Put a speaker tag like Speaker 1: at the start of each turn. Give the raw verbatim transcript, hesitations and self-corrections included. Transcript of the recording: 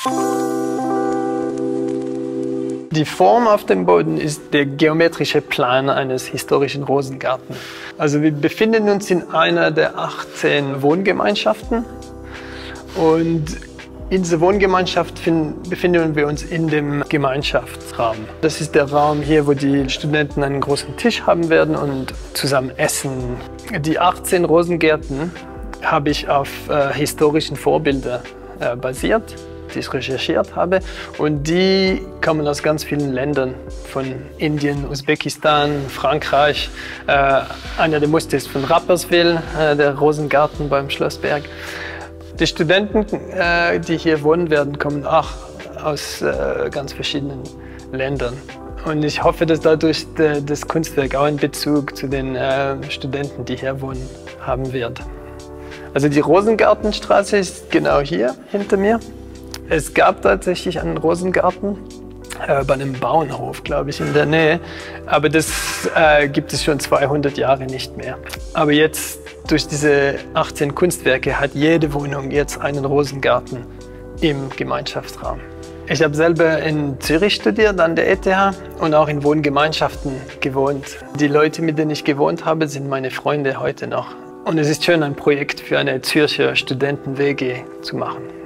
Speaker 1: Die Form auf dem Boden ist der geometrische Plan eines historischen Rosengartens. Also wir befinden uns in einer der achtzehn Wohngemeinschaften und in dieser Wohngemeinschaft befinden wir uns in dem Gemeinschaftsraum. Das ist der Raum hier, wo die Studenten einen großen Tisch haben werden und zusammen essen. Die achtzehn Rosengärten habe ich auf äh, historischen Vorbildern äh, basiert, die ich recherchiert habe. Und die kommen aus ganz vielen Ländern, von Indien, Usbekistan, Frankreich. Äh, einer der Muster ist von Rapperswil, äh, der Rosengarten beim Schlossberg. Die Studenten, äh, die hier wohnen werden, kommen auch aus äh, ganz verschiedenen Ländern. Und ich hoffe, dass dadurch de, das Kunstwerk auch einen Bezug zu den äh, Studenten, die hier wohnen, haben wird. Also die Rosengartenstraße ist genau hier hinter mir. Es gab tatsächlich einen Rosengarten äh, bei einem Bauernhof, glaube ich, in der Nähe. Aber das äh, gibt es schon zweihundert Jahre nicht mehr. Aber jetzt, durch diese achtzehn Kunstwerke, hat jede Wohnung jetzt einen Rosengarten im Gemeinschaftsraum. Ich habe selber in Zürich studiert, an der E T H, und auch in Wohngemeinschaften gewohnt. Die Leute, mit denen ich gewohnt habe, sind meine Freunde heute noch. Und es ist schön, ein Projekt für eine Zürcher Studenten-W G zu machen.